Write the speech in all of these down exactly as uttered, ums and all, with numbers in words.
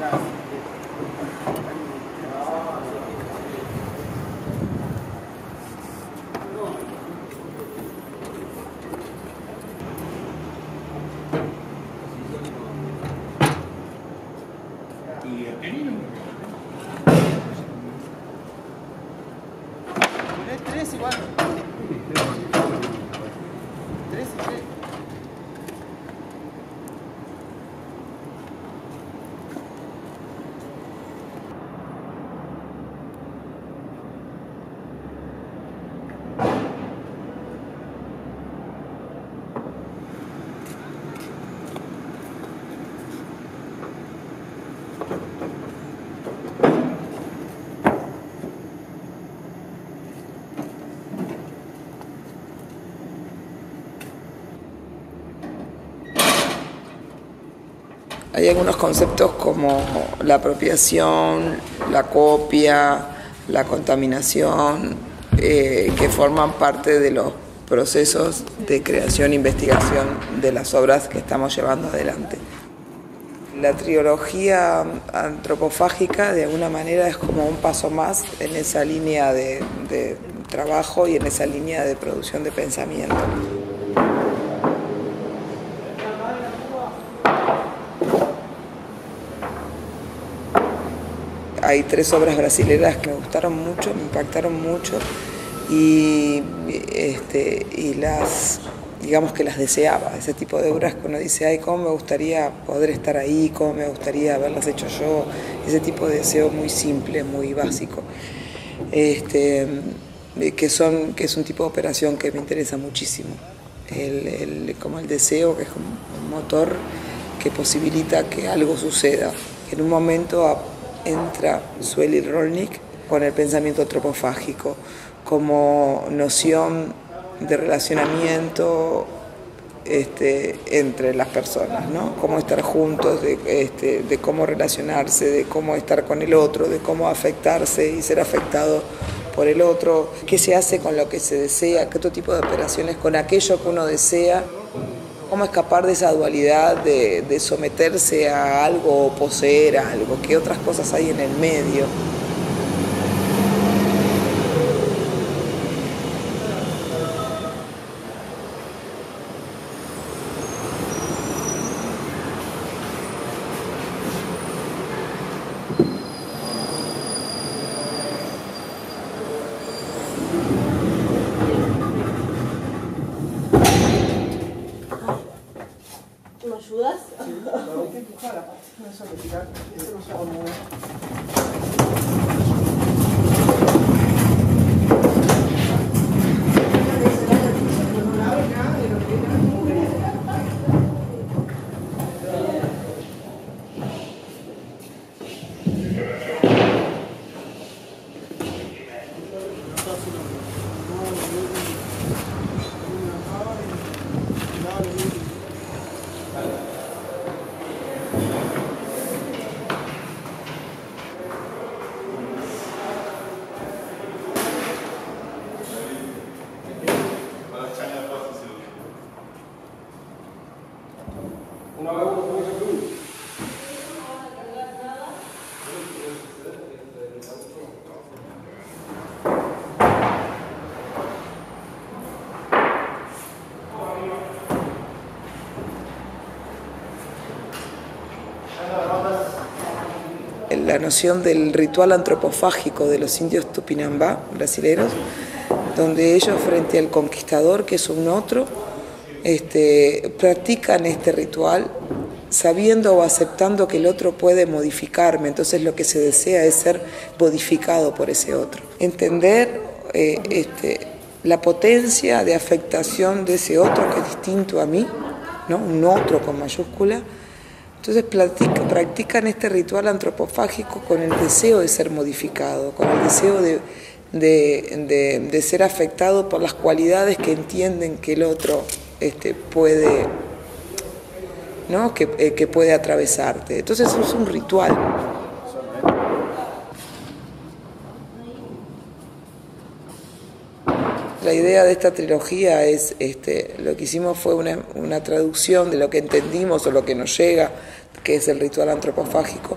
Tres igual. Tres y tres. Hay algunos conceptos como la apropiación, la copia, la contaminación, eh, que forman parte de los procesos de creación e investigación de las obras que estamos llevando adelante. La trilogía antropofágica de alguna manera es como un paso más en esa línea de, de trabajo y en esa línea de producción de pensamiento. Hay tres obras brasileras que me gustaron mucho, me impactaron mucho y, este, y las, digamos que las deseaba, ese tipo de obras que uno dice, ay, cómo me gustaría poder estar ahí, cómo me gustaría haberlas hecho yo, ese tipo de deseo muy simple, muy básico, este, que, son, que es un tipo de operación que me interesa muchísimo, el, el, como el deseo, que es como un motor que posibilita que algo suceda, que en un momento a, entra Sueli Rolnik con el pensamiento antropofágico como noción de relacionamiento este, entre las personas, ¿no? Cómo estar juntos, de, este, de cómo relacionarse, de cómo estar con el otro, de cómo afectarse y ser afectado por el otro, qué se hace con lo que se desea, qué otro tipo de operaciones con aquello que uno desea. Cómo escapar de esa dualidad de, de someterse a algo o poseer a algo, qué otras cosas hay en el medio. ¿Me ayudas? Sí, pero hay que empujar aparte, no es solo tirar, eso no se hago mover. La noción del ritual antropofágico de los indios tupinambá brasileños, donde ellos frente al conquistador, que es un otro, este, practican este ritual sabiendo o aceptando que el otro puede modificarme, entonces lo que se desea es ser modificado por ese otro. Entender eh, este, la potencia de afectación de ese otro que es distinto a mí, ¿no? Un otro con mayúscula. Entonces practica, practican este ritual antropofágico con el deseo de ser modificado, con el deseo de, de, de, de ser afectado por las cualidades que entienden que el otro este, puede, ¿no? que, eh, que puede atravesarte. Entonces eso es un ritual. La idea de esta trilogía es, este, lo que hicimos fue una, una traducción de lo que entendimos o lo que nos llega, que es el ritual antropofágico,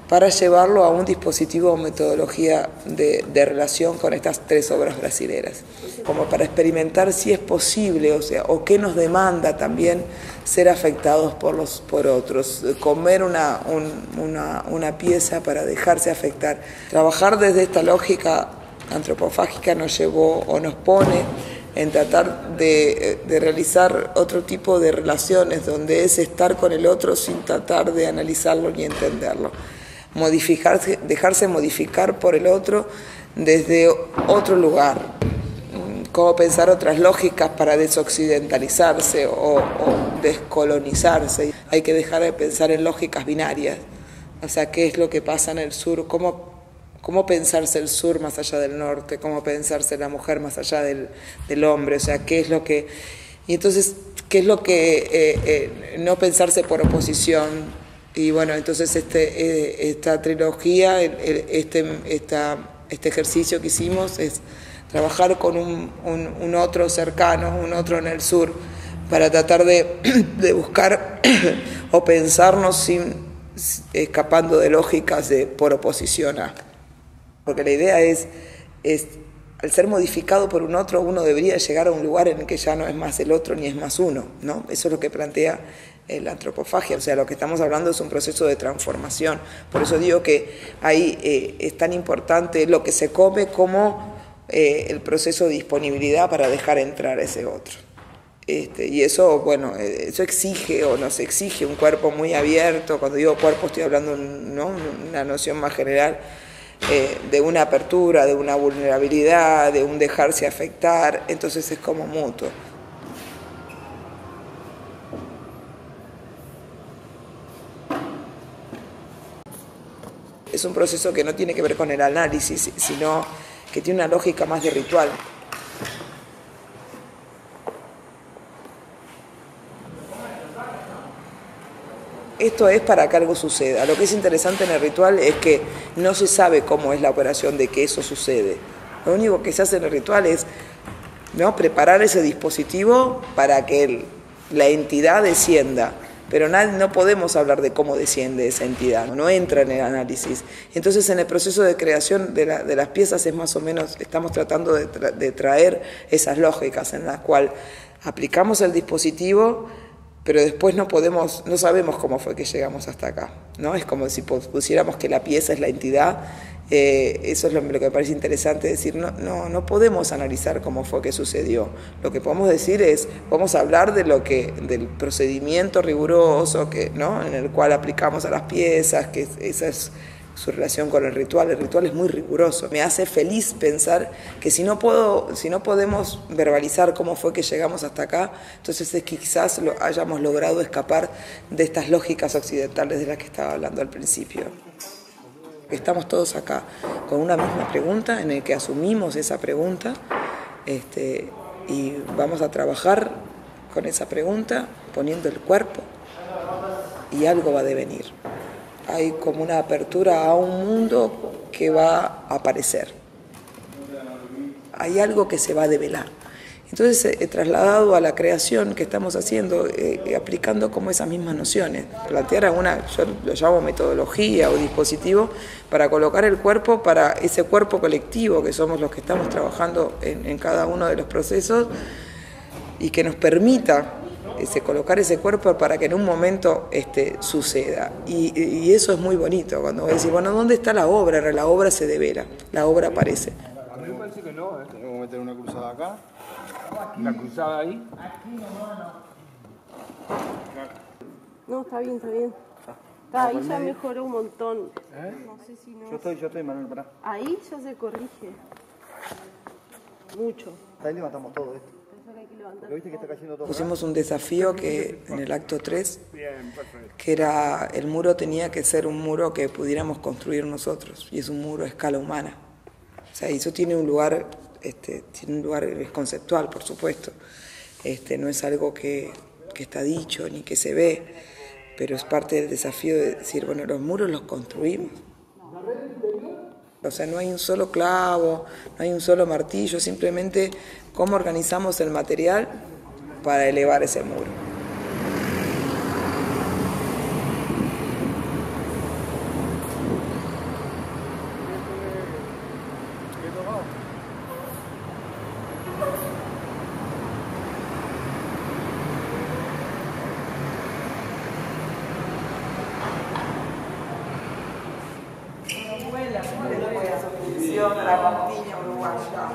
para llevarlo a un dispositivo o metodología de, de relación con estas tres obras brasileras, como para experimentar si es posible, o sea, o qué nos demanda también ser afectados por los por otros, comer una, un, una, una pieza para dejarse afectar. Trabajar desde esta lógica antropofágica nos llevó o nos pone en tratar de, de realizar otro tipo de relaciones, donde es estar con el otro sin tratar de analizarlo ni entenderlo. Modificarse, dejarse modificar por el otro desde otro lugar, cómo pensar otras lógicas para desoccidentalizarse o, o descolonizarse. Hay que dejar de pensar en lógicas binarias, o sea, qué es lo que pasa en el sur, cómo, cómo pensarse el sur más allá del norte, cómo pensarse la mujer más allá del, del hombre, o sea, qué es lo que... Y entonces, qué es lo que... Eh, eh, no pensarse por oposición. Y bueno, entonces este, eh, esta trilogía, el, el, este, esta, este ejercicio que hicimos es trabajar con un, un, un otro cercano, un otro en el sur, para tratar de, de buscar o pensarnos sin, escapando de lógicas de por oposición a. Porque la idea es, es, al ser modificado por un otro, uno debería llegar a un lugar en el que ya no es más el otro ni es más uno, ¿no? Eso es lo que plantea la antropofagia, o sea, lo que estamos hablando es un proceso de transformación. Por eso digo que ahí eh, es tan importante lo que se come como eh, el proceso de disponibilidad para dejar entrar a ese otro. Este, y eso, bueno, eso exige o nos exige un cuerpo muy abierto. Cuando digo cuerpo estoy hablando, ¿no?, una noción más general, eh, de una apertura, de una vulnerabilidad, de un dejarse afectar. Entonces es como mutuo. Es un proceso que no tiene que ver con el análisis, sino que tiene una lógica más de ritual. Esto es para que algo suceda. Lo que es interesante en el ritual es que no se sabe cómo es la operación de que eso sucede. Lo único que se hace en el ritual es, ¿no?, preparar ese dispositivo para que el, la entidad descienda. Pero nadie, no podemos hablar de cómo desciende esa entidad, no entra en el análisis. Entonces, en el proceso de creación de, la, de las piezas es más o menos, estamos tratando de, tra de traer esas lógicas en las cuales aplicamos el dispositivo, pero después no podemos, no sabemos cómo fue que llegamos hasta acá, ¿no? Es como si pusiéramos que la pieza es la entidad. Eh, eso es lo, lo que me parece interesante decir, no, no, no podemos analizar cómo fue que sucedió. Lo que podemos decir es, vamos a hablar de lo que, del procedimiento riguroso que, ¿no?, en el cual aplicamos a las piezas, que esa es su relación con el ritual. El ritual es muy riguroso. Me hace feliz pensar que si no puedo, si no podemos verbalizar cómo fue que llegamos hasta acá, entonces es que quizás lo hayamos logrado escapar de estas lógicas occidentales de las que estaba hablando al principio. Estamos todos acá con una misma pregunta, en el que asumimos esa pregunta, este, y vamos a trabajar con esa pregunta, poniendo el cuerpo, y algo va a devenir. Hay como una apertura a un mundo que va a aparecer. Hay algo que se va a develar. Entonces he trasladado a la creación que estamos haciendo, eh, aplicando como esas mismas nociones. Plantear una, yo lo llamo metodología o dispositivo, para colocar el cuerpo, para ese cuerpo colectivo que somos los que estamos trabajando en, en cada uno de los procesos, y que nos permita ese, colocar ese cuerpo para que en un momento este, suceda. Y, y eso es muy bonito, cuando vos decís, bueno, ¿dónde está la obra? La obra se devela, la obra aparece. A mí me parece que no, ¿eh? Tenemos que meter una cruzada acá. ¿La cruzada ahí? Aquí nomás no. No, está bien, está bien. Está, ahí ya mejoró un montón. ¿Eh? No sé si no. Yo estoy, yo estoy, Manuel, pará. Ahí ya se corrige. Mucho. Ahí levantamos todo esto. Pensó que hay que levantar. Pero viste que está cayendo todo. Pusimos un desafío que en el acto tres, que era el muro tenía que ser un muro que pudiéramos construir nosotros, y es un muro a escala humana. O sea, eso tiene un lugar, este, tiene un lugar es conceptual, por supuesto. Este, no es algo que, que está dicho ni que se ve, pero es parte del desafío de decir, bueno, los muros los construimos. O sea, no hay un solo clavo, no hay un solo martillo, simplemente cómo organizamos el material para elevar ese muro. de la campiña uruguaya.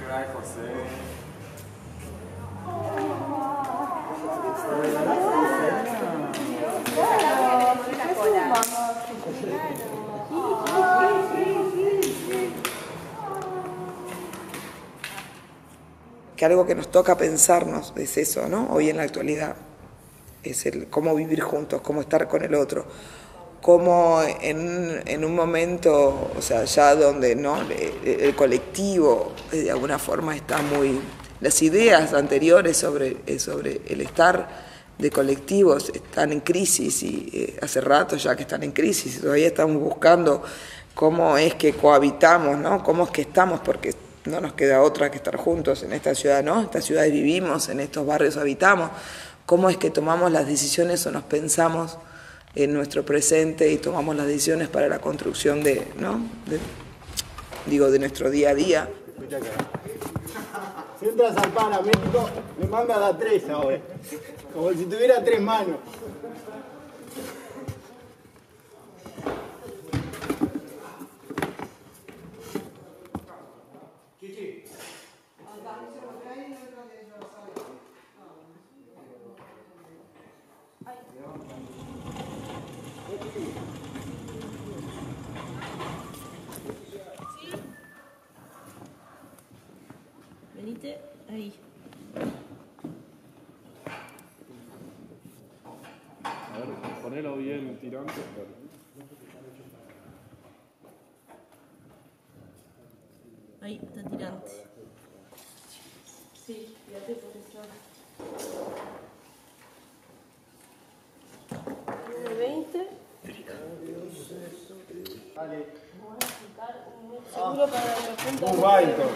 Que algo que nos toca pensarnos es eso, ¿no? Hoy en la actualidad es el cómo vivir juntos, cómo estar con el otro, cómo en, en un momento, o sea, ya donde no el, el colectivo de alguna forma está muy, las ideas anteriores sobre, sobre el estar de colectivos están en crisis y eh, hace rato ya que están en crisis y todavía estamos buscando cómo es que cohabitamos, ¿no? Cómo es que estamos, porque no nos queda otra que estar juntos en esta ciudad, ¿no? En estas ciudades vivimos, en estos barrios habitamos. ¿Cómo es que tomamos las decisiones o nos pensamos en nuestro presente y tomamos las decisiones para la construcción de, ¿no? De, digo, de nuestro día a día? Si entras al Paramédico, me manda a dar tres ahora. Como si tuviera tres manos. Venite ahí. A ver, ponelo bien tirante. Ahí está tirante. Sí, fíjate por eso. nueve veinte. Dale. Vamos a aplicar un número seguro para la punta. Muy guay, entonces.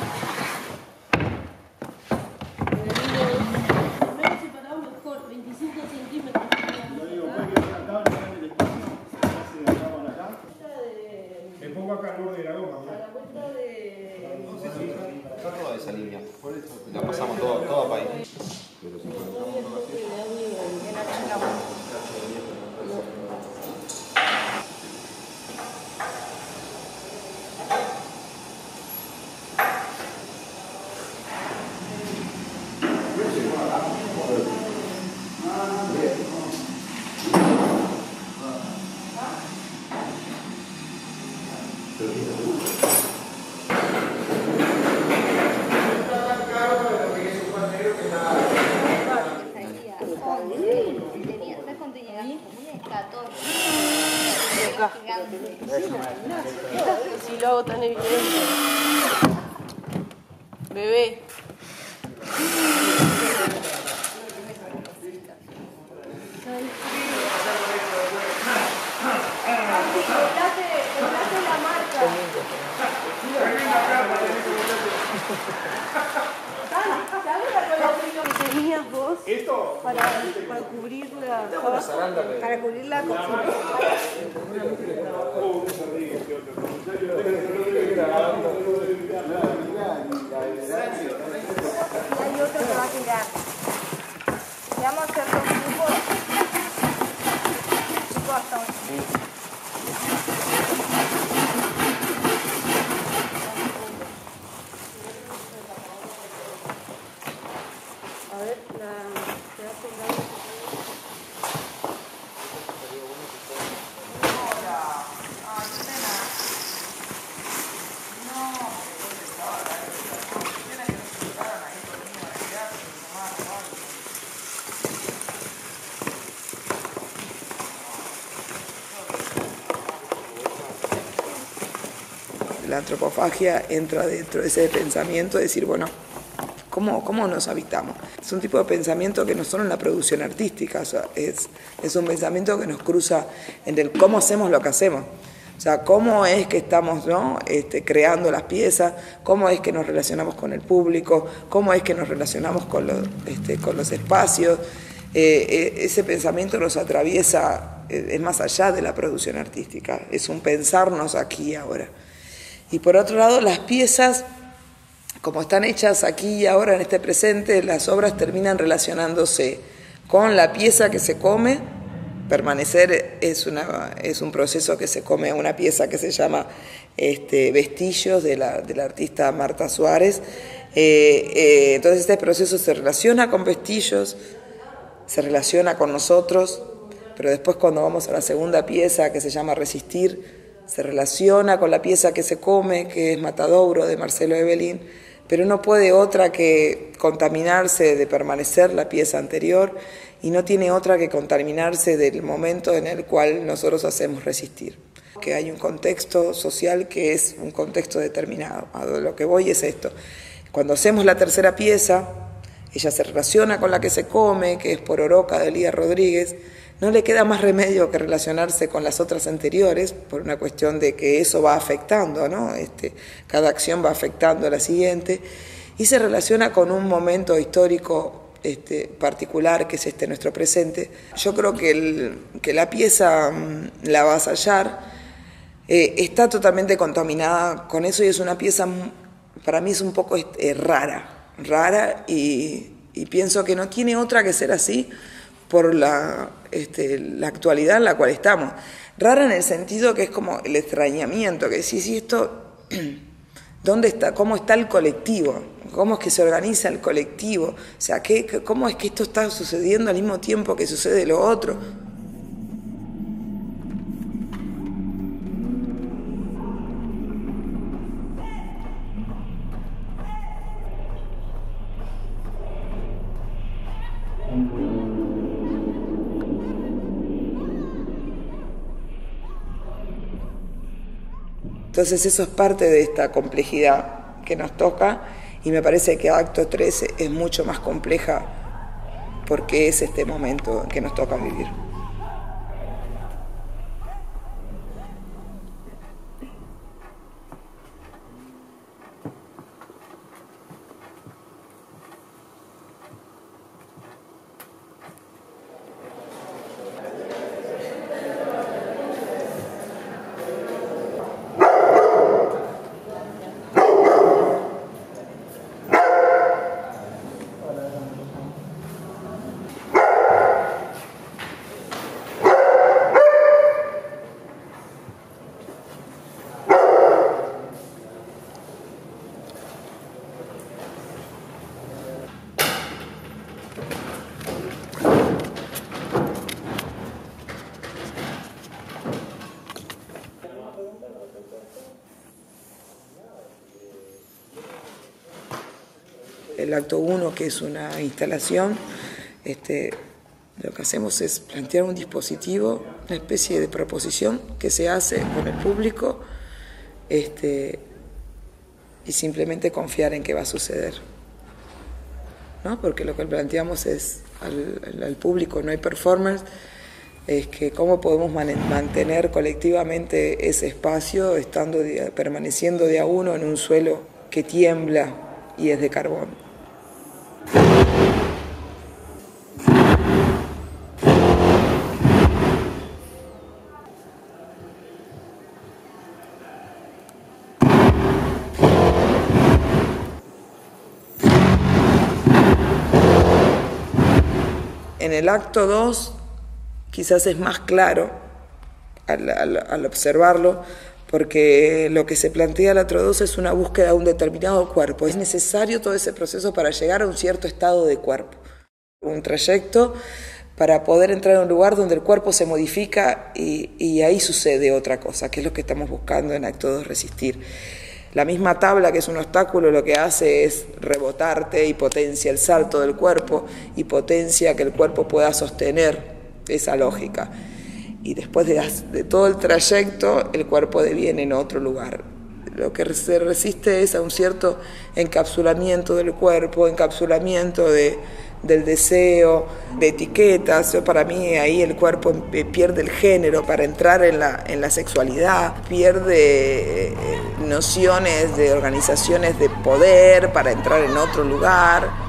Primero separado mejor, veinticinco centímetros. Yo digo, puede que venga acá, no en el espacio. Se dejaban acá. Me pongo acá al borde de la goma. A la vuelta de... Está toda esa línea. La pasamos toda, toda para ahí. Pero si Si lo hago tan evidente. Bebé. La marca. ¿Sabes la colaboración que tenías vos para, para cubrir la para cubrir la cocina? Y hay otro que va a tirar. Y vamos a hacer dos grupos. Grupo hasta hoy. A ver, la te va a colgar. La antropofagia entra dentro de ese pensamiento de decir, bueno, ¿cómo, cómo nos habitamos? Es un tipo de pensamiento que no solo en la producción artística, o sea, es, es un pensamiento que nos cruza en el cómo hacemos lo que hacemos. O sea, cómo es que estamos, ¿no? este, creando las piezas, cómo es que nos relacionamos con el público, cómo es que nos relacionamos con los, este, con los espacios. Eh, ese pensamiento nos atraviesa, eh, es más allá de la producción artística, es un pensarnos aquí y ahora. Y por otro lado, las piezas, como están hechas aquí y ahora en este presente, las obras terminan relacionándose con la pieza que se come permanecer es, una, es un proceso que se come a una pieza que se llama este, Vestillos, de la, de la artista Marta Suárez. Eh, eh, entonces este proceso se relaciona con Vestillos, se relaciona con nosotros, pero después cuando vamos a la segunda pieza, que se llama Resistir, se relaciona con la pieza que se come, que es Matadouro, de Marcelo Evelyn, pero no puede otra que contaminarse de permanecer la pieza anterior, y no tiene otra que contaminarse del momento en el cual nosotros hacemos Resistir. Que hay un contexto social que es un contexto determinado. A lo que voy es esto. Cuando hacemos la tercera pieza, ella se relaciona con la que se come, que es Pororoca, de Elías Rodríguez. No le queda más remedio que relacionarse con las otras anteriores, por una cuestión de que eso va afectando, ¿no? Este, cada acción va afectando a la siguiente, y se relaciona con un momento histórico este, particular, que es este nuestro presente. Yo creo que, el, que la pieza La Avasallar eh, está totalmente contaminada con eso, y es una pieza, para mí es un poco eh, rara, rara, y, y pienso que no tiene otra que ser así, por la, este, la actualidad en la cual estamos. Rara en el sentido que es como el extrañamiento, que decís, ¿y esto dónde está? ¿Cómo está el colectivo? ¿Cómo es que se organiza el colectivo? O sea, ¿qué, ¿cómo es que esto está sucediendo al mismo tiempo que sucede lo otro? Entonces eso es parte de esta complejidad que nos toca, y me parece que acto trece es mucho más compleja porque es este momento que nos toca vivir. El acto uno, que es una instalación, este, lo que hacemos es plantear un dispositivo, una especie de proposición que se hace con el público, este, y simplemente confiar en que va a suceder, ¿no? Porque lo que planteamos es al, al público, no hay performance, es que cómo podemos mantener colectivamente ese espacio estando, permaneciendo de a uno en un suelo que tiembla y es de carbón. En el acto dos quizás es más claro al, al, al observarlo, porque lo que se plantea el acto dos es una búsqueda de un determinado cuerpo. Es necesario todo ese proceso para llegar a un cierto estado de cuerpo, un trayecto para poder entrar a un lugar donde el cuerpo se modifica y, y ahí sucede otra cosa, que es lo que estamos buscando en acto dos, Resistir. La misma tabla, que es un obstáculo, lo que hace es rebotarte y potencia el salto del cuerpo y potencia que el cuerpo pueda sostener esa lógica. Y después de, de todo el trayecto, el cuerpo deviene en otro lugar. Lo que se resiste es a un cierto encapsulamiento del cuerpo, encapsulamiento de, del deseo, de etiquetas. Para mí ahí el cuerpo pierde el género para entrar en la, en la sexualidad, pierde nociones de organizaciones de poder para entrar en otro lugar.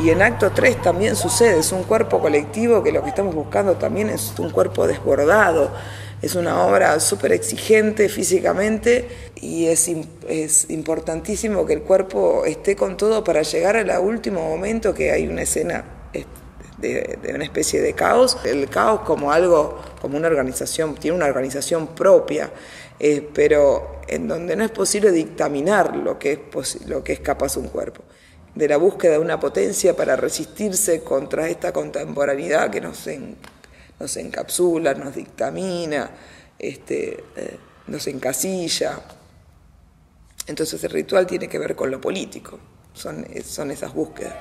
Y en acto tres también sucede, es un cuerpo colectivo que lo que estamos buscando también es un cuerpo desbordado. Es una obra súper exigente físicamente y es, es importantísimo que el cuerpo esté con todo para llegar al último momento, que hay una escena de, de una especie de caos. El caos como algo, como una organización, tiene una organización propia, eh, pero en donde no es posible dictaminar lo que es, lo que es capaz un cuerpo. De la búsqueda de una potencia para resistirse contra esta contemporaneidad que nos en, nos encapsula, nos dictamina, este, eh, nos encasilla. Entonces el ritual tiene que ver con lo político, son, son esas búsquedas.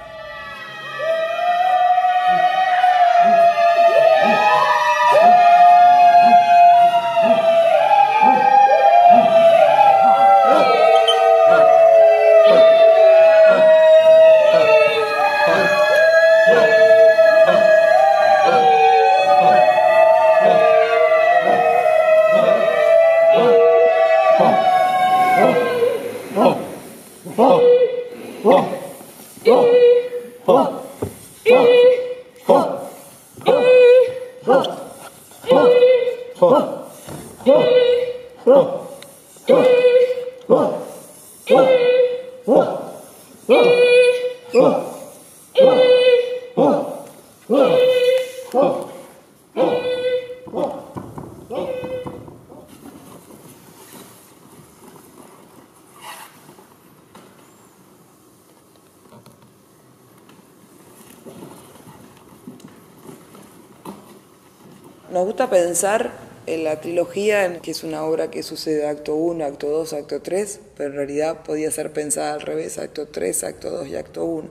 Nos gusta pensar en la trilogía, en que es una obra que sucede acto uno, acto dos, acto tres, pero en realidad podía ser pensada al revés, acto tres, acto dos y acto uno.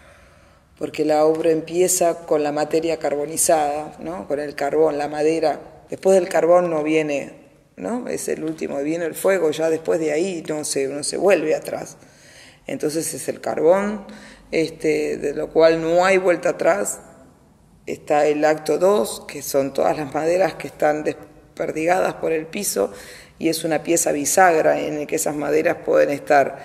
Porque la obra empieza con la materia carbonizada, ¿no? Con el carbón, la madera. Después del carbón no viene, ¿no? Es el último, viene el fuego, ya después de ahí no se, no se vuelve atrás. Entonces es el carbón, este, de lo cual no hay vuelta atrás. Está el acto dos, que son todas las maderas que están desperdigadas por el piso, y es una pieza bisagra en la que esas maderas pueden estar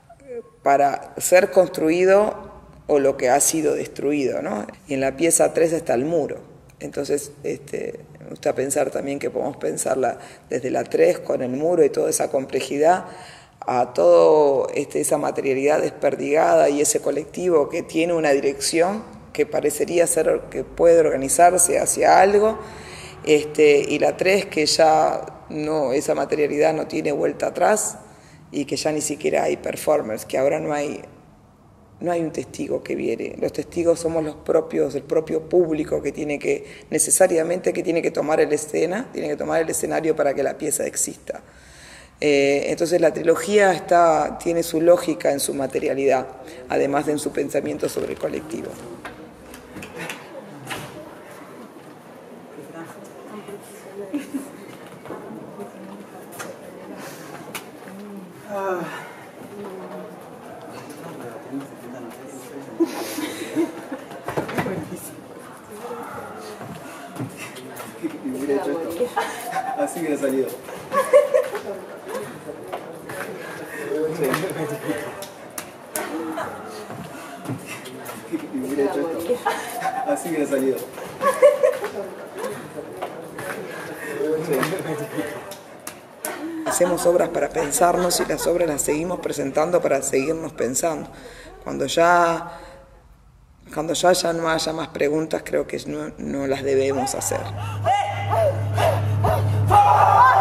para ser construido o lo que ha sido destruido, ¿no? Y en la pieza tres está el muro. Entonces, este, me gusta pensar también que podemos pensarla desde la tres con el muro y toda esa complejidad, a toda este, esa materialidad desperdigada y ese colectivo que tiene una dirección, que parecería ser que puede organizarse hacia algo, este, y la tres que ya no, esa materialidad no tiene vuelta atrás y que ya ni siquiera hay performers, que ahora no hay, no hay un testigo que viene, los testigos somos los propios, el propio público que tiene que, necesariamente que tiene que tomar el escena, tiene que tomar el escenario para que la pieza exista. Eh, entonces la trilogía está, tiene su lógica en su materialidad, además de en su pensamiento sobre el colectivo. Así que ha salido. Y hubiera hecho esto. Así que ha salido. Hacemos obras para pensarnos y las obras las seguimos presentando para seguirnos pensando. Cuando ya, cuando ya, ya no haya más preguntas, creo que no, no las debemos hacer.